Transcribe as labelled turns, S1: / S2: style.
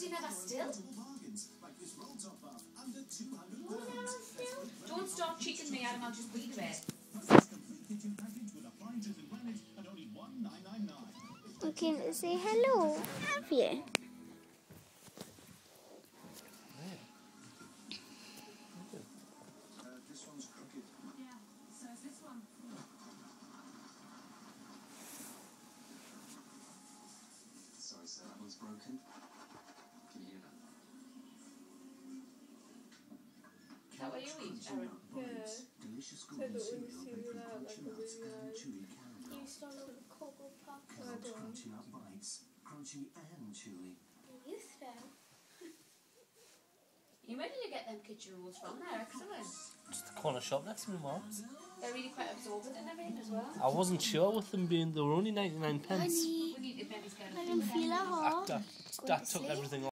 S1: Was he never still? Don't start cheating me, Adam. I'll just read it.
S2: Okay, say hello. Have you?
S3: This one's crooked.
S1: Yeah, so is this one.
S3: Sorry, sir, that one's broken. Can you hear that?
S1: Is that what you eat, Aaron?
S4: Yeah.
S3: Delicious
S4: So that
S3: golden
S4: when you see
S3: cereal,
S4: that, like a
S3: crunchy nuts
S4: really
S3: and
S4: nice.
S3: chewy caramel.
S2: You start with a cocoa puff.
S3: Kellogg's crunchy nut bites, crunchy and chewy.
S2: You throw.
S1: You where did you get them kitchen rolls from? They're excellent.
S5: Just the corner shop next to me, Mars.
S1: They're really quite absorbent and everything as well.
S5: I wasn't sure with them being, they were only 99 pence.
S2: Honey,
S1: We need to maybe get
S2: I can feel a heart.
S5: That took everything